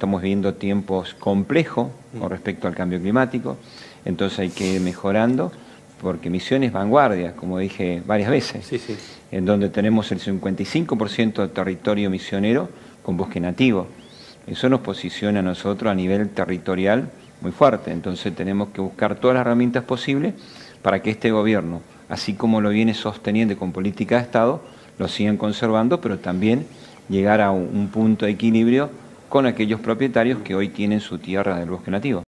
Estamos viviendo tiempos complejos con respecto al cambio climático, entonces hay que ir mejorando, porque Misiones vanguardia, como dije varias veces, en donde tenemos el 55% del territorio misionero con bosque nativo. Eso nos posiciona a nosotros a nivel territorial muy fuerte, entonces tenemos que buscar todas las herramientas posibles para que este gobierno, así como lo viene sosteniendo con política de Estado, lo sigan conservando, pero también llegar a un punto de equilibrio con aquellos propietarios que hoy tienen su tierra del bosque nativo.